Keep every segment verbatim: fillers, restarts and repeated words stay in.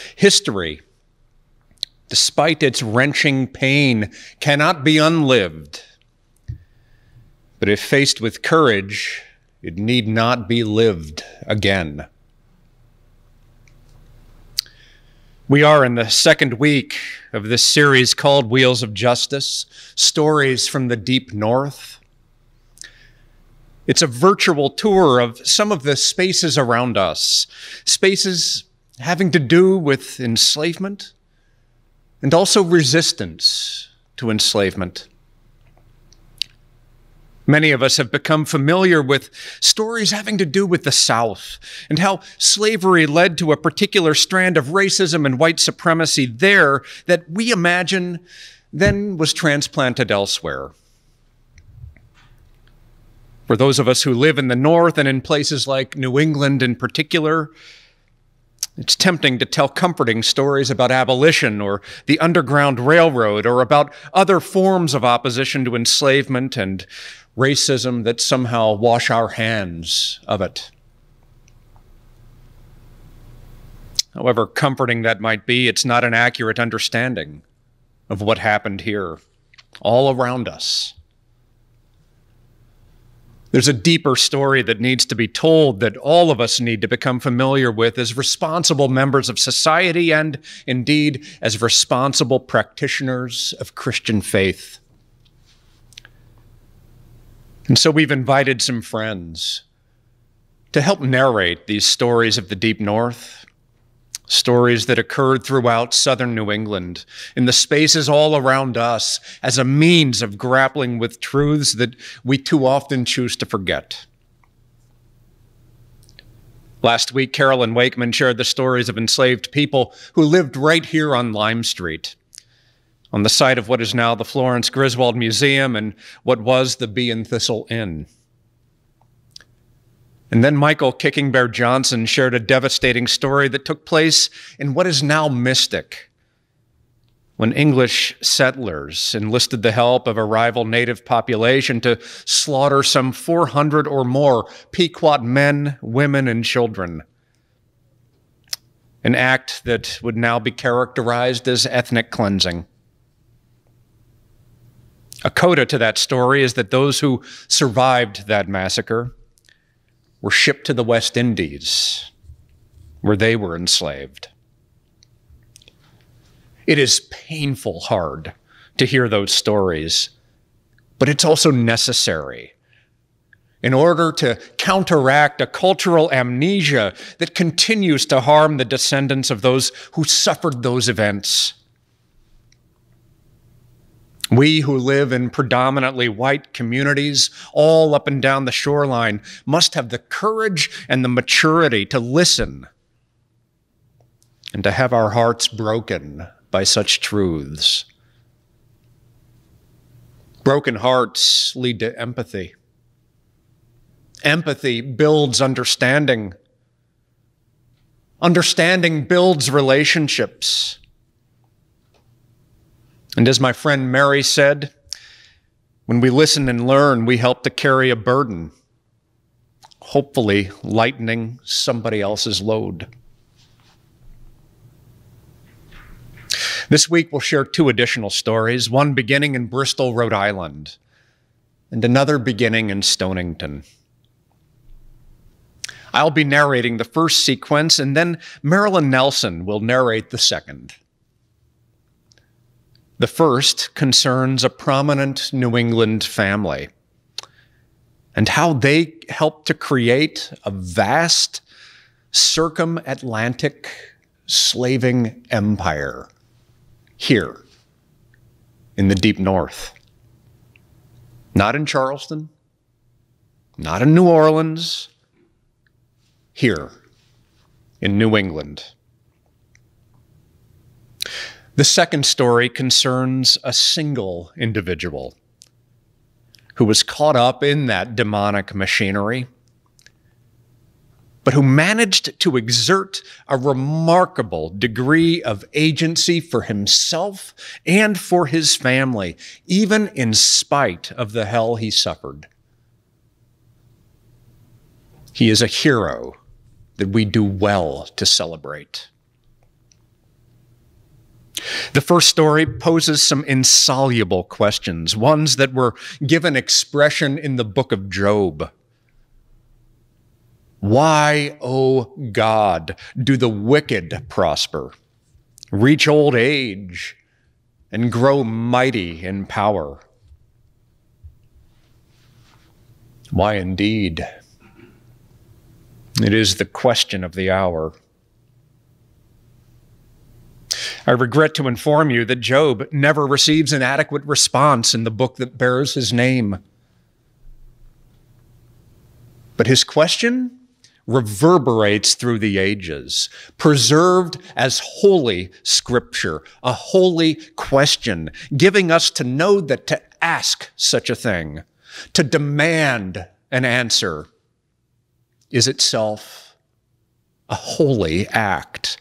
History, despite its wrenching pain, cannot be unlived. But if faced with courage, it need not be lived again. We are in the second week of this series called Wheels of Justice, Stories from the Deep North. It's a virtual tour of some of the spaces around us, spaces having to do with enslavement and also resistance to enslavement. Many of us have become familiar with stories having to do with the South and how slavery led to a particular strand of racism and white supremacy there that we imagine then was transplanted elsewhere. For those of us who live in the North and in places like New England in particular, it's tempting to tell comforting stories about abolition or the Underground Railroad or about other forms of opposition to enslavement and racism that somehow wash our hands of it. However comforting that might be, it's not an accurate understanding of what happened here, all around us. There's a deeper story that needs to be told that all of us need to become familiar with as responsible members of society and, indeed, as responsible practitioners of Christian faith. And so we've invited some friends to help narrate these stories of the Deep North, stories that occurred throughout southern New England, in the spaces all around us, as a means of grappling with truths that we too often choose to forget. Last week, Carolyn Wakeman shared the stories of enslaved people who lived right here on Lime Street, on the site of what is now the Florence Griswold Museum and what was the Bee and Thistle Inn. And then Michael Kicking Bear Johnson shared a devastating story that took place in what is now Mystic, when English settlers enlisted the help of a rival native population to slaughter some four hundred or more Pequot men, women, and children. An act that would now be characterized as ethnic cleansing. A coda to that story is that those who survived that massacre were shipped to the West Indies, where they were enslaved. It is painful hard to hear those stories, but it's also necessary in order to counteract a cultural amnesia that continues to harm the descendants of those who suffered those events. We who live in predominantly white communities all up and down the shoreline must have the courage and the maturity to listen and to have our hearts broken by such truths. Broken hearts lead to empathy. Empathy builds understanding. Understanding builds relationships. And as my friend Mary said, when we listen and learn, we help to carry a burden, hopefully lightening somebody else's load. This week we'll share two additional stories, one beginning in Bristol, Rhode Island, and another beginning in Stonington. I'll be narrating the first sequence, and then Marilyn Nelson will narrate the second. The first concerns a prominent New England family and how they helped to create a vast circum-Atlantic slaving empire here in the Deep North. Not in Charleston, not in New Orleans, here in New England. The second story concerns a single individual who was caught up in that demonic machinery, but who managed to exert a remarkable degree of agency for himself and for his family, even in spite of the hell he suffered. He is a hero that we do well to celebrate. The first story poses some insoluble questions, ones that were given expression in the book of Job. Why, O God, do the wicked prosper, reach old age, and grow mighty in power? Why indeed? It is the question of the hour. I regret to inform you that Job never receives an adequate response in the book that bears his name. But his question reverberates through the ages, preserved as holy scripture, a holy question, giving us to know that to ask such a thing, to demand an answer, is itself a holy act.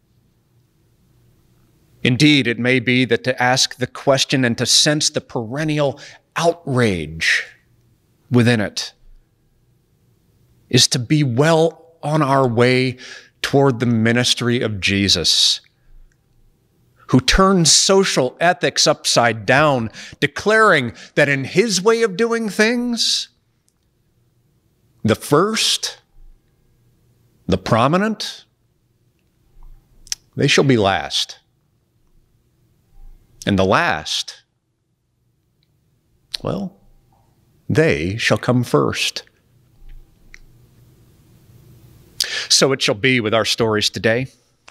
Indeed, it may be that to ask the question and to sense the perennial outrage within it is to be well on our way toward the ministry of Jesus, who turns social ethics upside down, declaring that in his way of doing things, the first, the prominent, they shall be last. And the last, well, they shall come first. So it shall be with our stories today.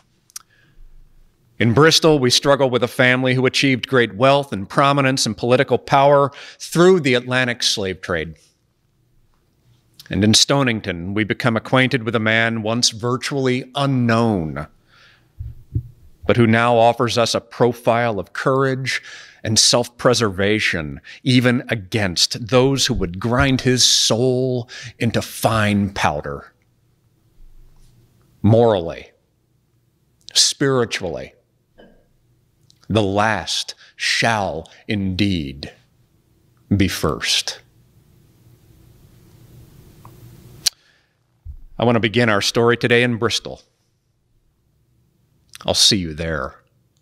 In Bristol, we struggle with a family who achieved great wealth and prominence and political power through the Atlantic slave trade. And in Stonington, we become acquainted with a man once virtually unknown, but who now offers us a profile of courage and self-preservation, even against those who would grind his soul into fine powder. Morally, spiritually, the last shall indeed be first. I want to begin our story today in Bristol. I'll see you there.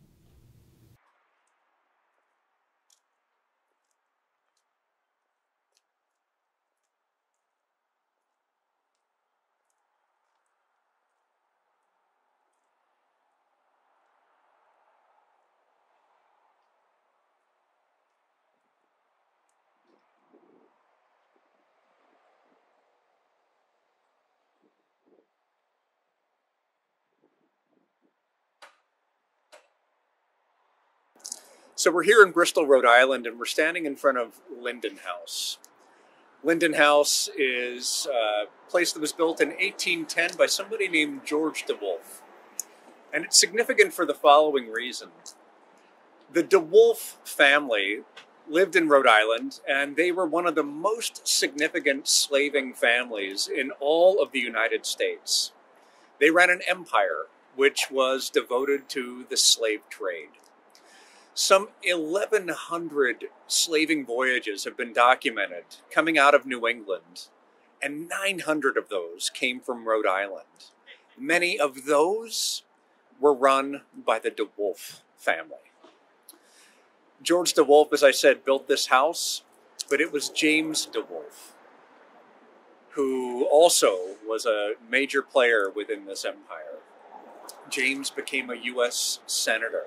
So we're here in Bristol, Rhode Island, and we're standing in front of Linden House. Linden House is a place that was built in eighteen ten by somebody named George DeWolf. And it's significant for the following reason. The DeWolf family lived in Rhode Island, and they were one of the most significant slaving families in all of the United States. They ran an empire which was devoted to the slave trade. Some eleven hundred slaving voyages have been documented coming out of New England, and nine hundred of those came from Rhode Island. Many of those were run by the DeWolf family. George DeWolf, as I said, built this house, but it was James DeWolf who also was a major player within this empire. James became a U S senator.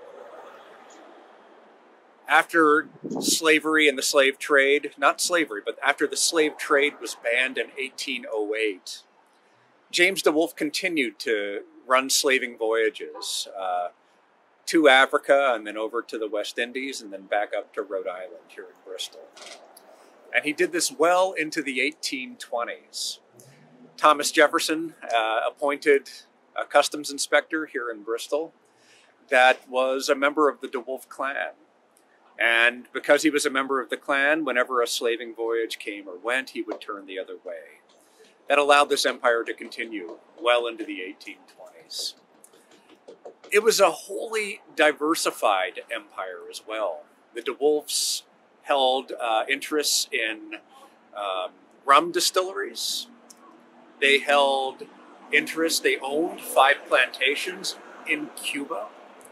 After slavery and the slave trade, not slavery, but after the slave trade was banned in eighteen oh eight, James DeWolf continued to run slaving voyages uh, to Africa and then over to the West Indies and then back up to Rhode Island here in Bristol. And he did this well into the eighteen twenties. Thomas Jefferson uh, appointed a customs inspector here in Bristol that was a member of the DeWolf clan. And because he was a member of the clan, whenever a slaving voyage came or went, he would turn the other way. That allowed this empire to continue well into the eighteen twenties. It was a wholly diversified empire as well. The DeWolfs held uh, interests in um, rum distilleries. They held interests, they owned five plantations in Cuba.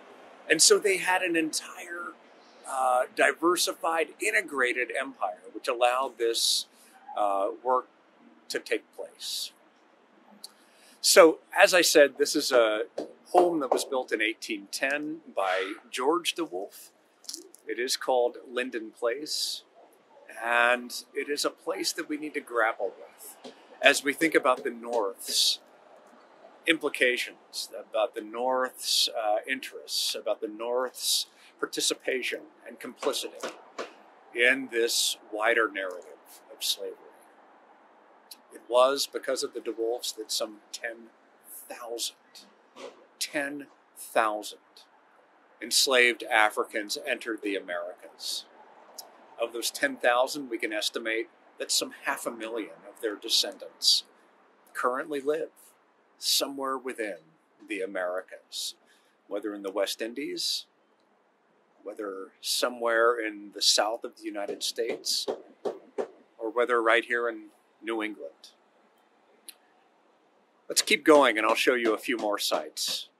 And so they had an entire uh, diversified, integrated empire, which allowed this uh, work to take place. So, as I said, this is a home that was built in eighteen ten by George de Wolfe. It is called Linden Place, and it is a place that we need to grapple with as we think about the North's implications, about the North's uh, interests, about the North's participation and complicity in this wider narrative of slavery. It was because of the de Wolfes that some ten thousand, ten thousand enslaved Africans entered the Americas. Of those ten thousand, we can estimate that some half a million of their descendants currently live somewhere within the Americas, whether in the West Indies, whether somewhere in the south of the United States, or whether right here in New England. Let's keep going and I'll show you a few more sites.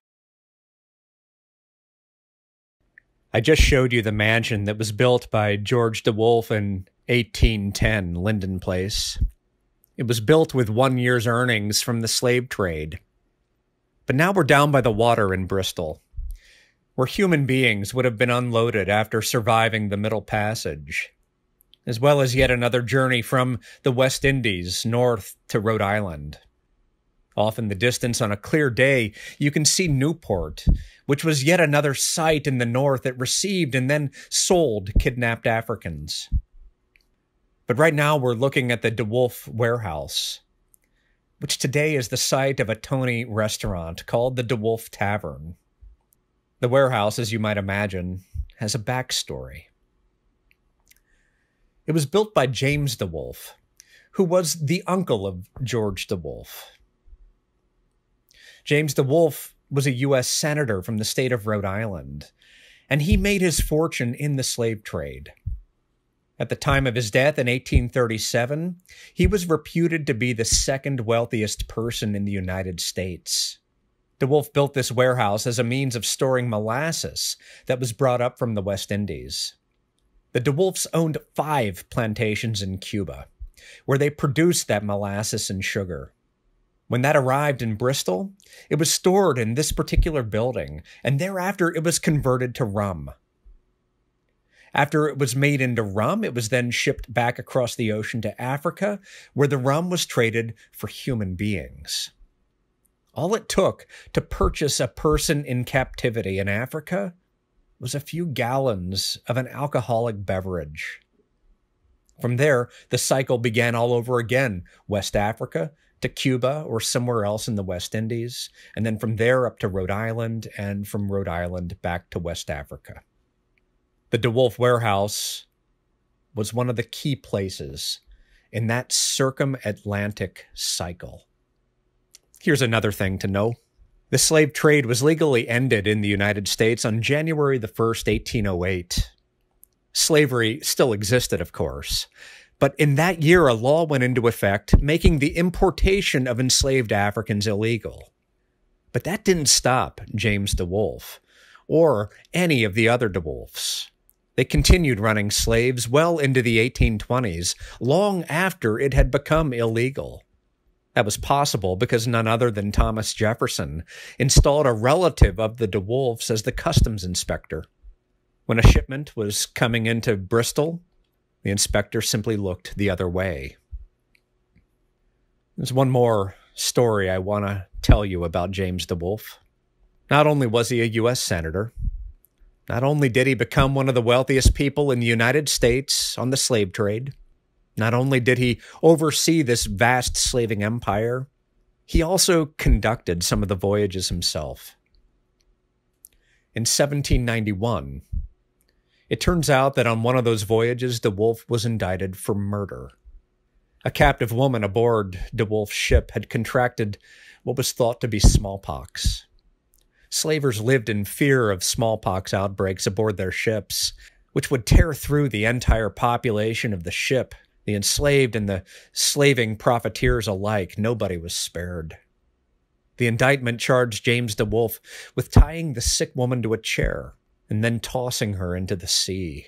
I just showed you the mansion that was built by George de Wolfe in eighteen ten, Linden Place. It was built with one year's earnings from the slave trade. But now we're down by the water in Bristol, where human beings would have been unloaded after surviving the Middle Passage, as well as yet another journey from the West Indies north to Rhode Island. Off in the distance on a clear day, you can see Newport, which was yet another site in the north that received and then sold kidnapped Africans. But right now we're looking at the de Wolfe warehouse, which today is the site of a Tony restaurant called the de Wolfe Tavern. The warehouse, as you might imagine, has a backstory. It was built by James de Wolfe, who was the uncle of George de Wolfe. James de Wolfe was a U S senator from the state of Rhode Island, and he made his fortune in the slave trade. At the time of his death in eighteen thirty-seven, he was reputed to be the second wealthiest person in the United States. De Wolfe built this warehouse as a means of storing molasses that was brought up from the West Indies. The de Wolfes owned five plantations in Cuba, where they produced that molasses and sugar. When that arrived in Bristol, it was stored in this particular building, and thereafter it was converted to rum. After it was made into rum, it was then shipped back across the ocean to Africa, where the rum was traded for human beings. All it took to purchase a person in captivity in Africa was a few gallons of an alcoholic beverage. From there, the cycle began all over again, West Africa to Cuba or somewhere else in the West Indies, and then from there up to Rhode Island, and from Rhode Island back to West Africa. The de Wolfe warehouse was one of the key places in that circum-Atlantic cycle. Here's another thing to know. The slave trade was legally ended in the United States on January the first, eighteen oh eight. Slavery still existed, of course, but in that year a law went into effect making the importation of enslaved Africans illegal. But that didn't stop James de Wolfe or any of the other de Wolfes. They continued running slaves well into the eighteen twenties, long after it had become illegal. That was possible because none other than Thomas Jefferson installed a relative of the de Wolfes as the customs inspector. When a shipment was coming into Bristol, the inspector simply looked the other way. There's one more story I want to tell you about James de Wolfe. Not only was he a U S senator, not only did he become one of the wealthiest people in the United States on the slave trade, not only did he oversee this vast slaving empire, he also conducted some of the voyages himself. In seventeen ninety-one, it turns out that on one of those voyages, de Wolfe was indicted for murder. A captive woman aboard de Wolfe's ship had contracted what was thought to be smallpox. Slavers lived in fear of smallpox outbreaks aboard their ships, which would tear through the entire population of the ship. The enslaved and the slaving profiteers alike, nobody was spared. The indictment charged James de Wolfe with tying the sick woman to a chair and then tossing her into the sea.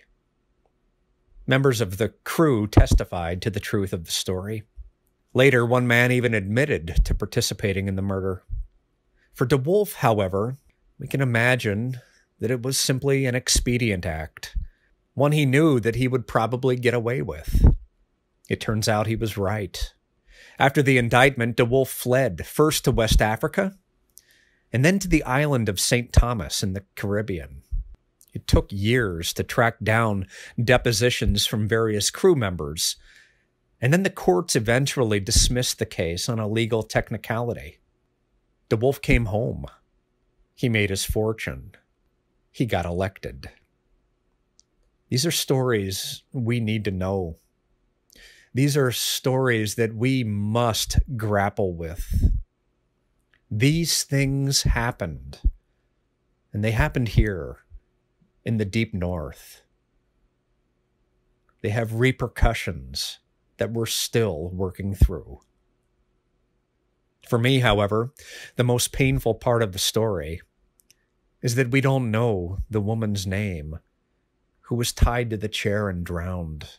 Members of the crew testified to the truth of the story. Later, one man even admitted to participating in the murder. For DeWolf, however, we can imagine that it was simply an expedient act, one he knew that he would probably get away with. It turns out he was right. After the indictment, DeWolf fled, first to West Africa, and then to the island of Saint Thomas in the Caribbean. It took years to track down depositions from various crew members, and then the courts eventually dismissed the case on a legal technicality. DeWolf came home. He made his fortune. He got elected. These are stories we need to know. These are stories that we must grapple with. These things happened, and they happened here in the deep north. They have repercussions that we're still working through. For me, however, the most painful part of the story is that we don't know the woman's name who was tied to the chair and drowned.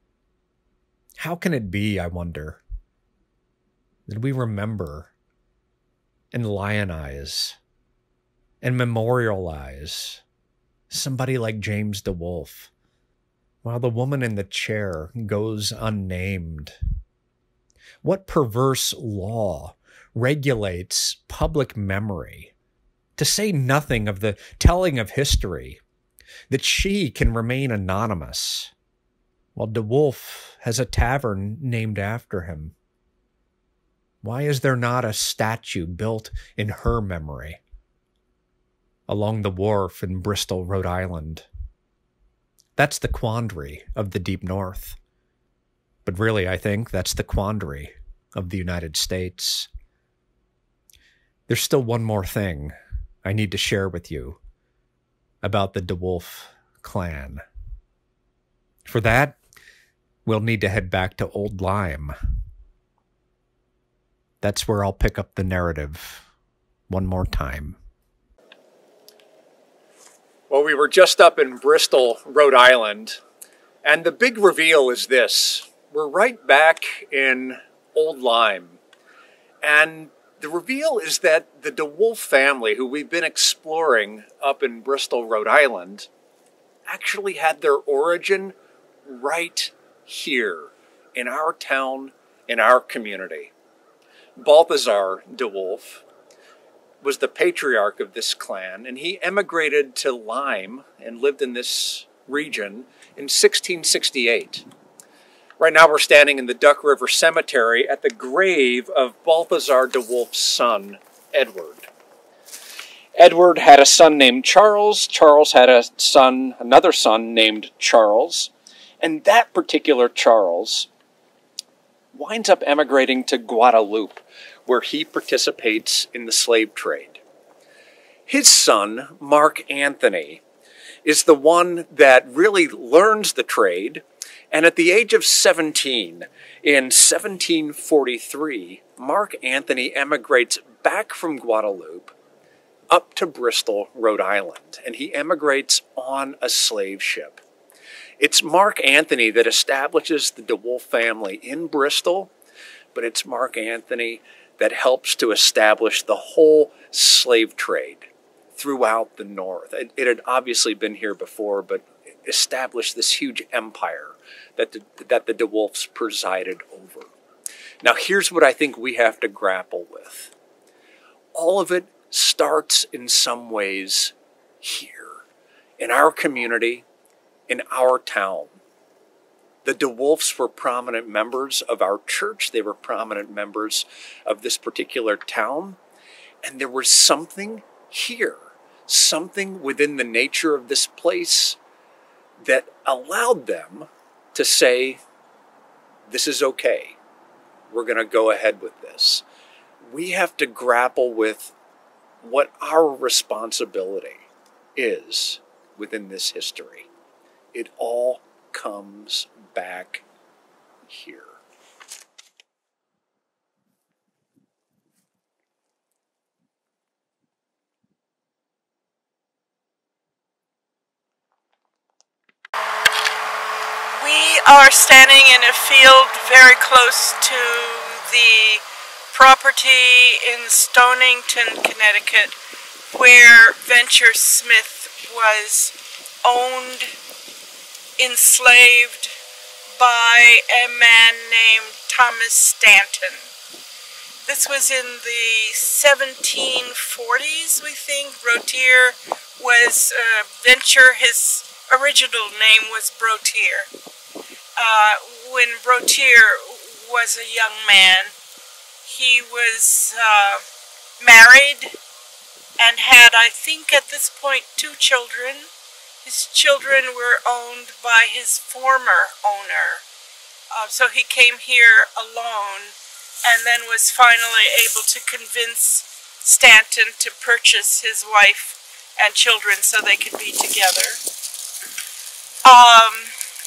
How can it be, I wonder, that we remember and lionize and memorialize somebody like James DeWolf, while the woman in the chair goes unnamed? What perverse law regulates public memory, to say nothing of the telling of history, that she can remain anonymous, while DeWolf has a tavern named after him? Why is there not a statue built in her memory along the wharf in Bristol, Rhode Island? That's the quandary of the Deep North. But really, I think that's the quandary of the United States. There's still one more thing I need to share with you about the DeWolf clan. For that, we'll need to head back to Old Lyme. That's where I'll pick up the narrative one more time. Well, we were just up in Bristol, Rhode Island, and the big reveal is this. We're right back in Old Lyme, and the reveal is that the DeWolf family, who we've been exploring up in Bristol, Rhode Island, actually had their origin right here in our town, in our community. Balthazar DeWolf was the patriarch of this clan, and he emigrated to Lyme and lived in this region in sixteen sixty-eight. Right now we're standing in the Duck River Cemetery at the grave of Balthazar DeWolf's son, Edward. Edward had a son named Charles. Charles had a son, another son named Charles. And that particular Charles winds up emigrating to Guadeloupe, where he participates in the slave trade. His son, Mark Anthony, is the one that really learns the trade, and at the age of seventeen, in seventeen forty-three, Mark Anthony emigrates back from Guadeloupe up to Bristol, Rhode Island, and he emigrates on a slave ship. It's Mark Anthony that establishes the DeWolf family in Bristol, but it's Mark Anthony that helps to establish the whole slave trade throughout the North. It, it had obviously been here before, but established this huge empire that the, that the DeWolfs presided over. Now, here's what I think we have to grapple with. All of it starts in some ways here, in our community, in our town. The DeWolfs were prominent members of our church. They were prominent members of this particular town. And there was something here, something within the nature of this place that allowed them to say, this is okay. We're going to go ahead with this. We have to grapple with what our responsibility is within this history. It all comes back here. are standing in a field very close to the property in Stonington, Connecticut, where Venture Smith was owned, enslaved by a man named Thomas Stanton. This was in the seventeen forties, we think. Brotier was uh, Venture, his original name was Brotier. Uh, when Brotier was a young man, he was uh, married and had, I think at this point, two children. His children were owned by his former owner. Uh, so he came here alone and then was finally able to convince Stanton to purchase his wife and children so they could be together. Um,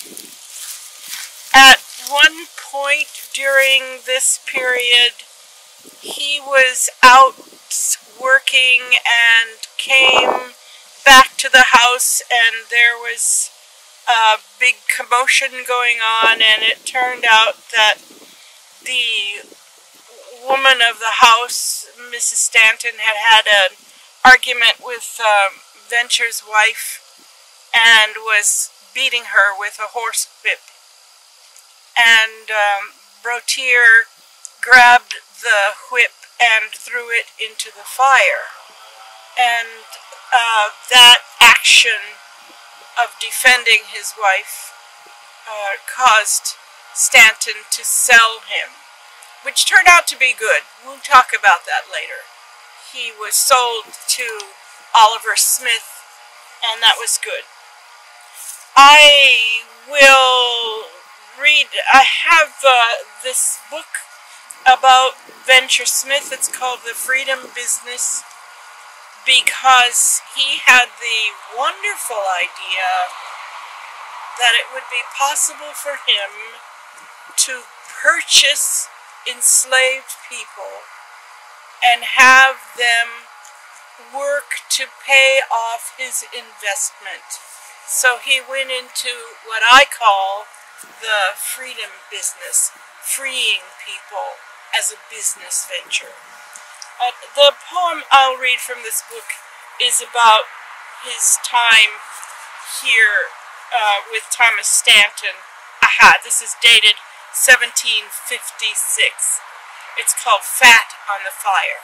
at one point during this period, he was out working and came back to the house, and there was a big commotion going on, and it turned out that the woman of the house, Missus Stanton, had had an argument with um, Venture's wife and was beating her with a horsewhip. And um, Brotier grabbed the whip and threw it into the fire. And uh, that action of defending his wife uh, caused Stanton to sell him, which turned out to be good. We'll talk about that later. He was sold to Oliver Smith, and that was good. I will read, I have uh, this book about Venture Smith. It's called The Freedom Business, because he had the wonderful idea that it would be possible for him to purchase enslaved people and have them work to pay off his investment. So he went into what I call the freedom business, freeing people as a business venture. Uh, the poem I'll read from this book is about his time here uh, with Thomas Stanton. Aha, this is dated seventeen fifty-six. It's called Fat on the Fire.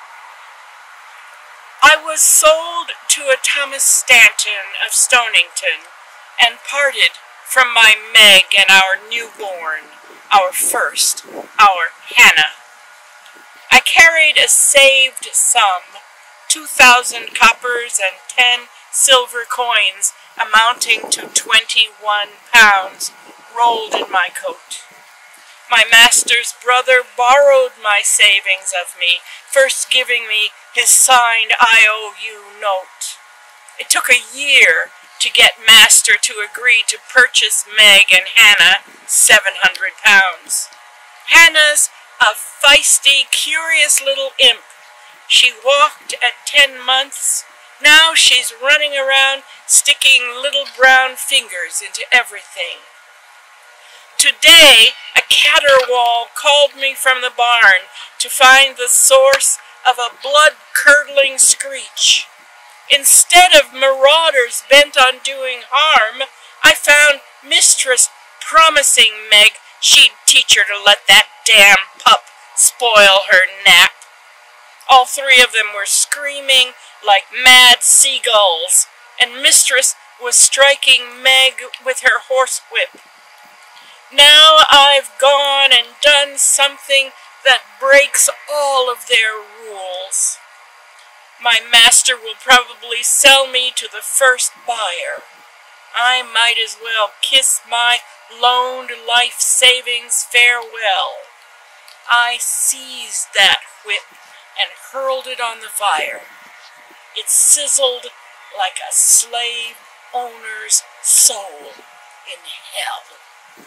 I was sold to a Thomas Stanton of Stonington and parted from my Meg and our newborn, our first, our Hannah. I carried a saved sum, two thousand coppers and ten silver coins amounting to twenty-one pounds rolled in my coat. My master's brother borrowed my savings of me, first giving me his signed I O U note. It took a year to get master to agree to purchase Meg and Hannah seven hundred pounds. Hannah's a feisty, curious little imp. She walked at ten months. Now she's running around sticking little brown fingers into everything. Today, a caterwaul called me from the barn to find the source of a blood-curdling screech. Instead of marauders bent on doing harm, I found mistress promising Meg she'd teach her to let that damn pup spoil her nap. All three of them were screaming like mad seagulls, and mistress was striking Meg with her horsewhip. Now I've gone and done something that breaks all of their rules. My master will probably sell me to the first buyer. I might as well kiss my loaned life savings farewell. I seized that whip and hurled it on the fire. It sizzled like a slave owner's soul in hell.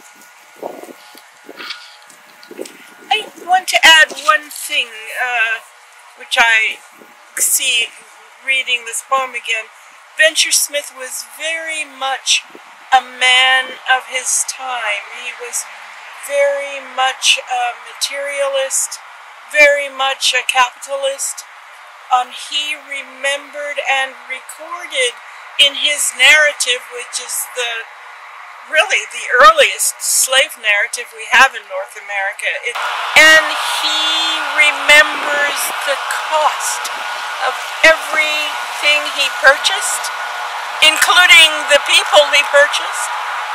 I want to add one thing, uh, which I see reading this poem again. Venture Smith was very much a a man of his time. He was very much a materialist, very much a capitalist. Um, he remembered and recorded in his narrative, which is the really the earliest slave narrative we have in North America. It, and he remembers the cost of everything he purchased, including the people he purchased,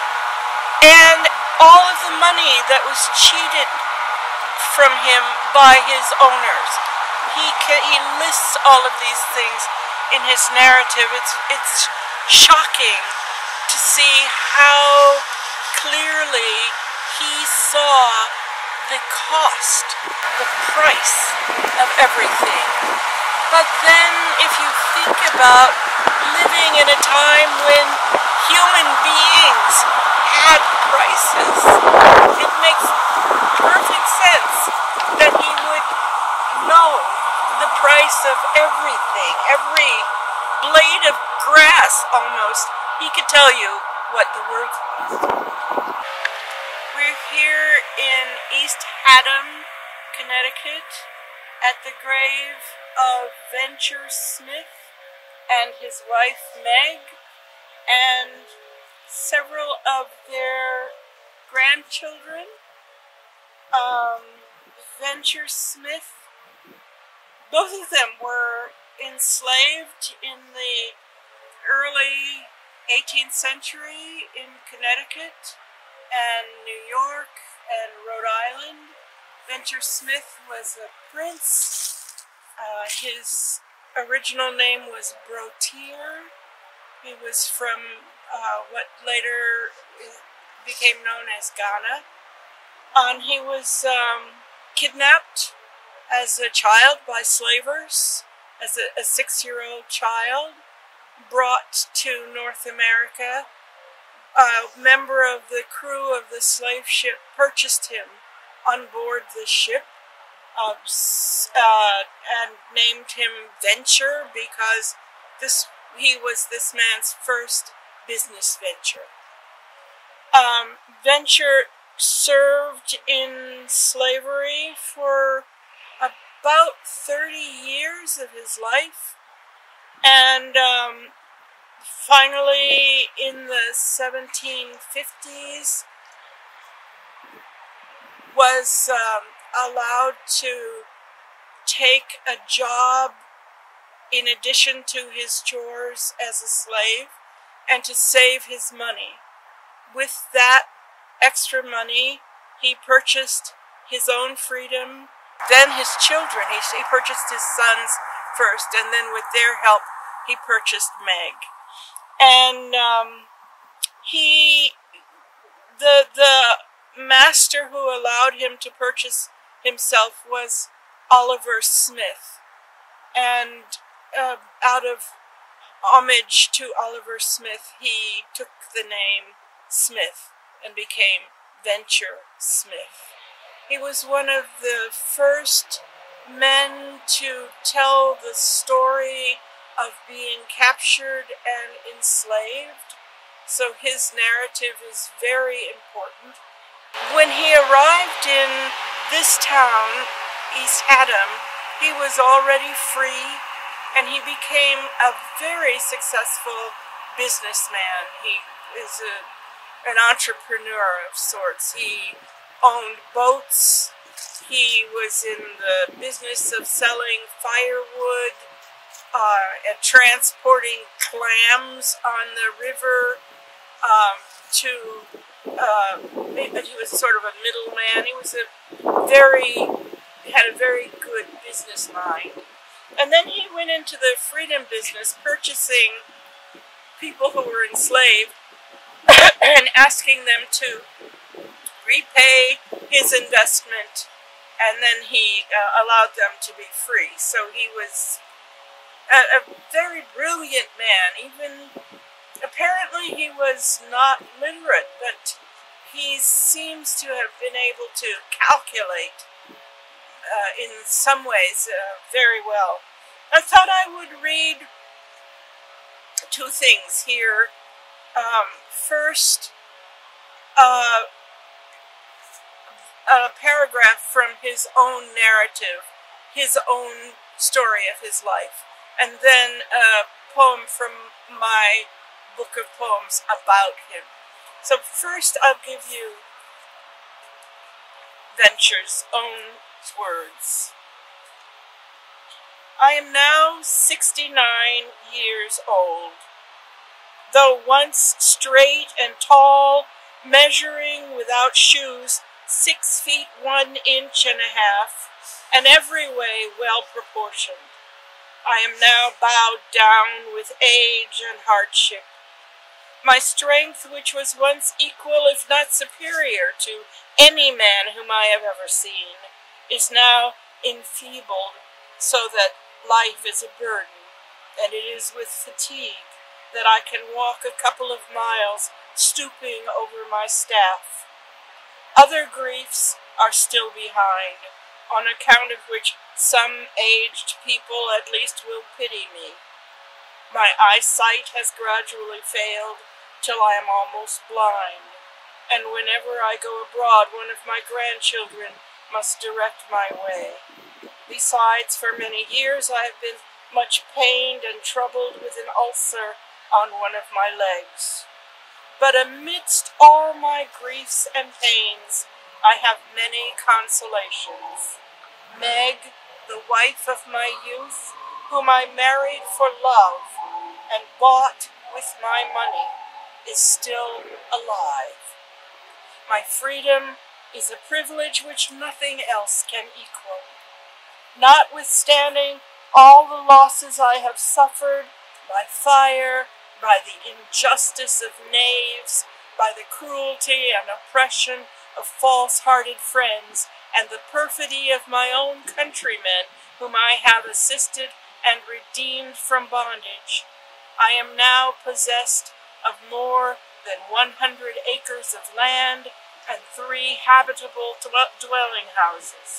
and all of the money that was cheated from him by his owners. He, he lists all of these things in his narrative. It's, it's shocking to see how clearly he saw the cost, the price of everything. But then if you think about living in a time when human beings had prices, it makes perfect sense that he would know the price of everything, every blade of grass almost. He could tell you what the worth was. We're here in East Haddam, Connecticut, at the grave of Venture Smith and his wife Meg, and several of their grandchildren. Um, Venture Smith, both of them were enslaved in the early eighteenth century in Connecticut and New York and Rhode Island. Venture Smith was a prince. Uh, his original name was Brotier. He was from uh, what later became known as Ghana. And he was um, kidnapped as a child by slavers, as a, a six-year-old child, brought to North America. A member of the crew of the slave ship purchased him on board the ship uh, uh, and named him Venture because this he was this man's first business venture. Um, Venture served in slavery for about thirty years of his life, and um, finally in the seventeen fifties was um, allowed to take a job in addition to his chores as a slave and to save his money. With that extra money, he purchased his own freedom, then his children. He, he purchased his sons first, and then with their help, he purchased Meg. And um, he, the, the master who allowed him to purchase himself was Oliver Smith. And uh, out of homage to Oliver Smith, he took the name Smith and became Venture Smith. He was one of the first men to tell the story of being captured and enslaved, so his narrative is very important. When he arrived in this town, East Haddam, he was already free, and he became a very successful businessman. He is a, an entrepreneur of sorts. He owned boats. He was in the business of selling firewood uh, and transporting clams on the river um, to, uh, he was sort of a middleman. He was a very, had a very good business mind. And then he went into the freedom business, purchasing people who were enslaved and asking them to repay his investment, and then he uh, allowed them to be free. So he was a, a very brilliant man. Even apparently he was not literate, but he seems to have been able to calculate uh, in some ways uh, very well. I thought I would read two things here. Um, first, uh, a paragraph from his own narrative, his own story of his life, and then a poem from my book of poems about him. So first I'll give you Venture's own words. I am now sixty-nine years old. Though once straight and tall, measuring without shoes six feet one inch and a half, and every way well proportioned, I am now bowed down with age and hardship. My strength, which was once equal, if not superior, to any man whom I have ever seen, is now enfeebled, so that life is a burden, and it is with fatigue that I can walk a couple of miles, stooping over my staff. Other griefs are still behind, on account of which some aged people at least will pity me. My eyesight has gradually failed, till I am almost blind, and whenever I go abroad, one of my grandchildren must direct my way. Besides, for many years I have been much pained and troubled with an ulcer on one of my legs. But amidst all my griefs and pains, I have many consolations. Meg, the wife of my youth, whom I married for love and bought with my money, is still alive. My freedom is a privilege which nothing else can equal. Notwithstanding all the losses I have suffered by fire, by the injustice of knaves, by the cruelty and oppression of false-hearted friends, and the perfidy of my own countrymen, whom I have assisted and redeemed from bondage, I am now possessed of more than one hundred acres of land and three habitable dwelling houses.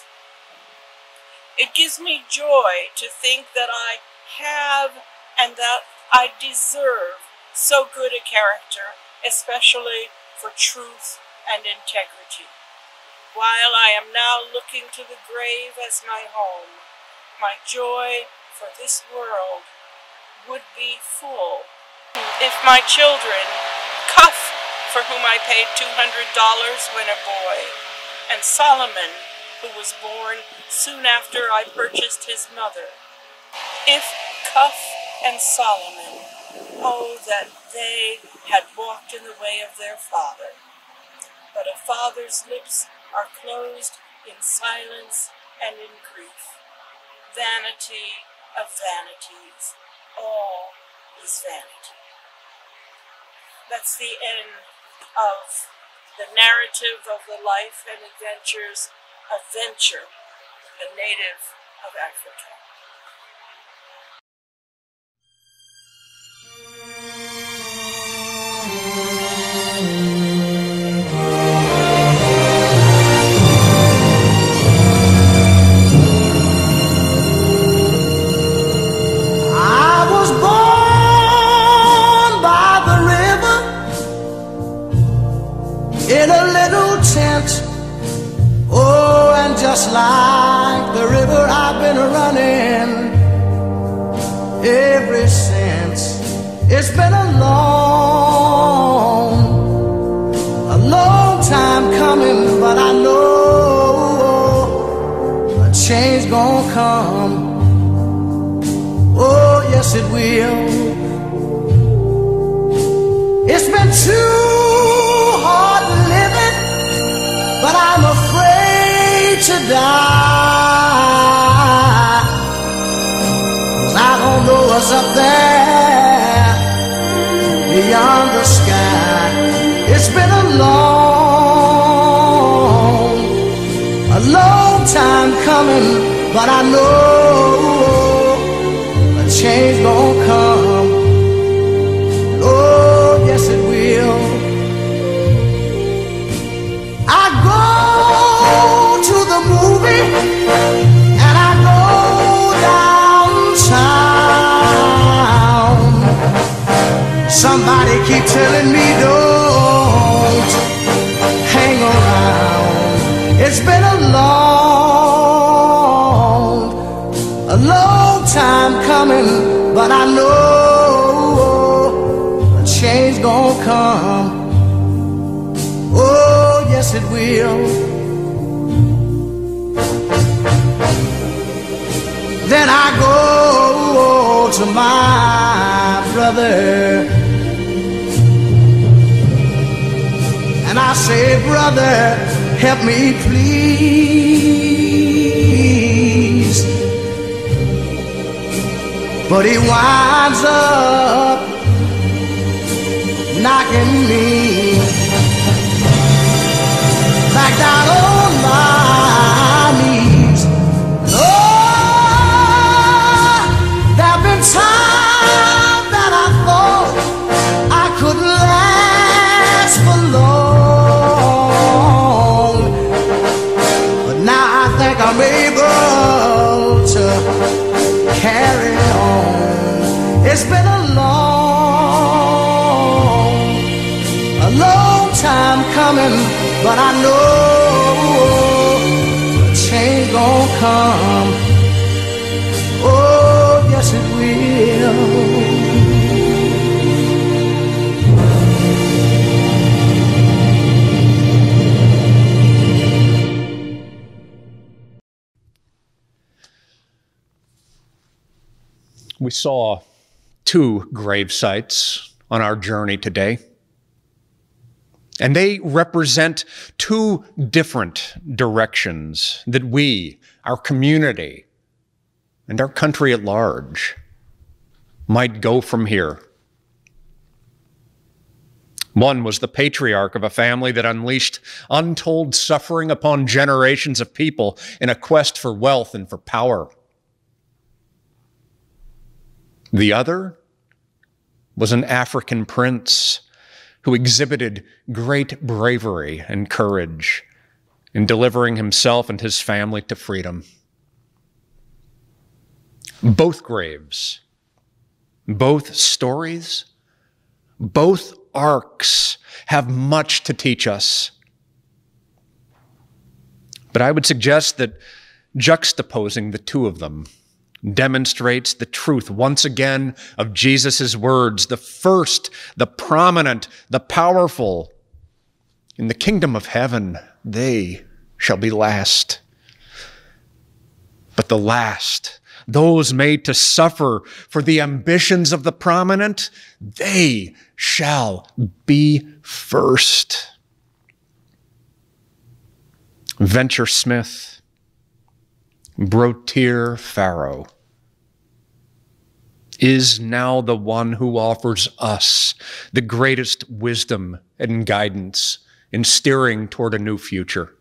It gives me joy to think that I have and that I deserve so good a character, especially for truth and integrity. While I am now looking to the grave as my home, my joy for this world would be full if my children, Cuff, for whom I paid two hundred dollars when a boy, and Solomon, who was born soon after I purchased his mother, if Cuff and Solomon, oh, that they had walked in the way of their father. But a father's lips are closed in silence and in grief. Vanity of vanities, all is vanity. That's the end of the narrative of the life and adventures of Venture, a native of Africa. In a little tent, oh, and just like the river I've been running ever since. It's been a long, a long time coming, but I know a change gonna come. Oh, yes it will. It's been too hard living, but I'm afraid to die, 'cause I don't know what's up there beyond the sky. It's been a long, a long time coming, but I know a change gonna come. Oh, yes it will. I go to the movie and I go downtown. Some Somebody keep telling me don't hang around. It's been a long, a long time coming, but I know a change gonna come. Oh, yes it will. Then I go to my brother and I say, brother, help me please. But he winds up knocking me back down on my knees. Oh, there've been times that I thought I couldn't last for long, but now I think I'm able to carry on. It's been a long, a long time coming, but I know a change gon' come. Oh, yes it will. We saw two grave sites on our journey today, and they represent two different directions that we, our community, and our country at large might go from here. One was the patriarch of a family that unleashed untold suffering upon generations of people in a quest for wealth and for power. The other was an African prince who exhibited great bravery and courage in delivering himself and his family to freedom. Both graves, both stories, both arcs have much to teach us. But I would suggest that juxtaposing the two of them demonstrates the truth once again of Jesus' words, the first, the prominent, the powerful. In the kingdom of heaven, they shall be last. But the last, those made to suffer for the ambitions of the prominent, they shall be first. Venture Smith, Brotier Farrow, is now the one who offers us the greatest wisdom and guidance in steering toward a new future.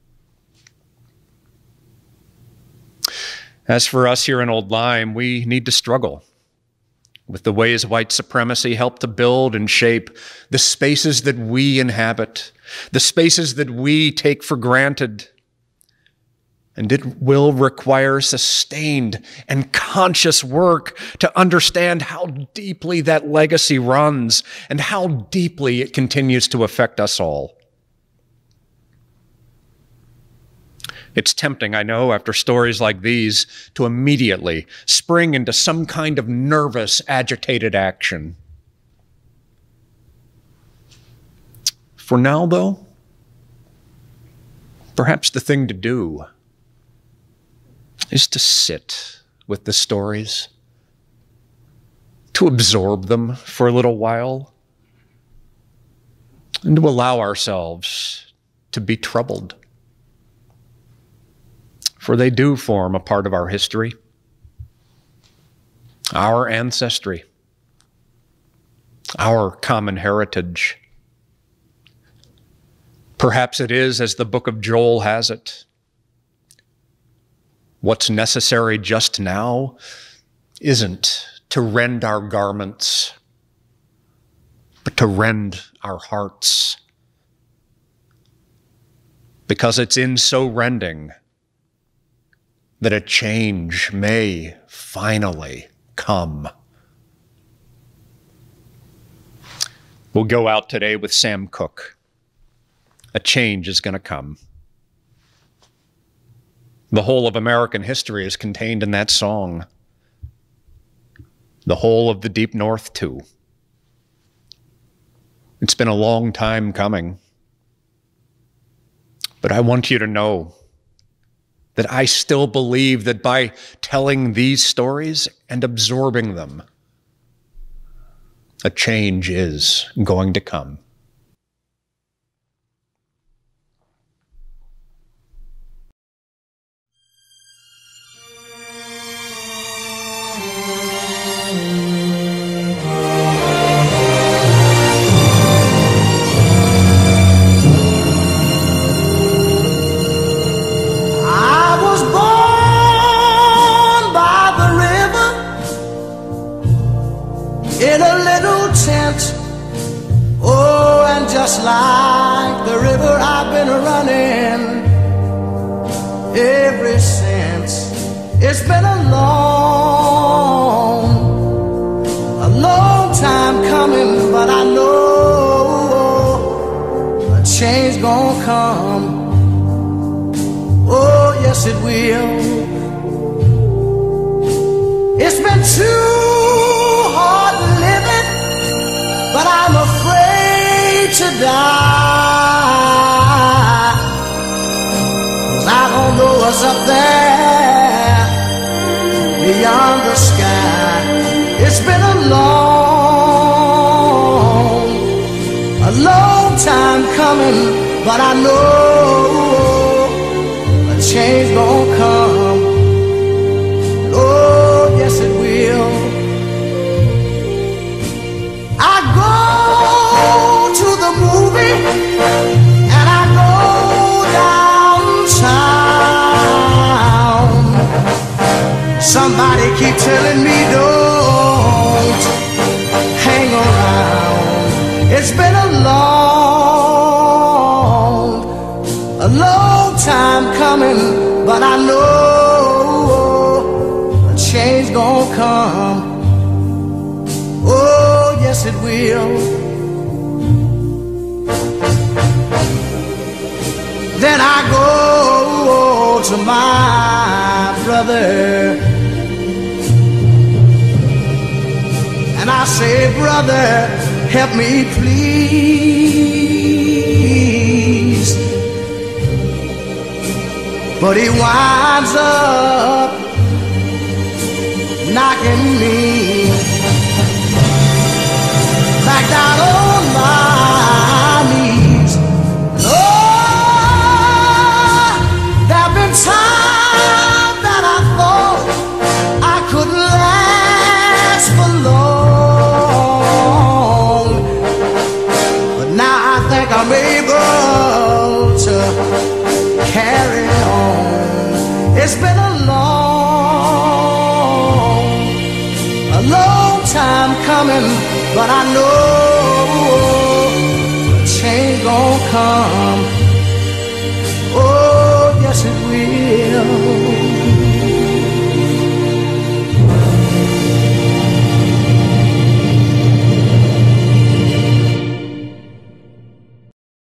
As for us here in Old Lyme, we need to struggle with the ways white supremacy helped to build and shape the spaces that we inhabit, the spaces that we take for granted. And it will require sustained and conscious work to understand how deeply that legacy runs and how deeply it continues to affect us all. It's tempting, I know, after stories like these, to immediately spring into some kind of nervous, agitated action. For now, though, perhaps the thing to do is to sit with the stories, to absorb them for a little while, and to allow ourselves to be troubled. For they do form a part of our history, our ancestry, our common heritage. Perhaps it is, as the book of Joel has it, what's necessary just now isn't to rend our garments, but to rend our hearts. Because it's in so rending that a change may finally come. We'll go out today with Sam Cooke. A change is going to come. The whole of American history is contained in that song. The whole of the Deep North, too. It's been a long time coming. But I want you to know that I still believe that by telling these stories and absorbing them, a change is going to come. In a little tent, oh, and just like the river I've been running ever since. It's been a long, a long time coming, but I know a change gonna come. Oh, yes it will. It's been too hard living, but I'm afraid to die, 'cause I don't know what's up there beyond the sky. It's been a long, a long time coming, but I know a change gonna come. Oh, yes it will. I go to the movie and I go downtown. Somebody keep telling me don't hang around. It's been a long, a long time coming, but I know a change gonna come. Oh, yes it will. Then I go to my brother and I say, brother, help me please. But he winds up knocking me back down on my knees. Oh, there've been times that I thought I couldn't last for long, but now I think I'm able to carry on. It's been a long, a long time coming, but I know a change gonna come. Oh, yes it will.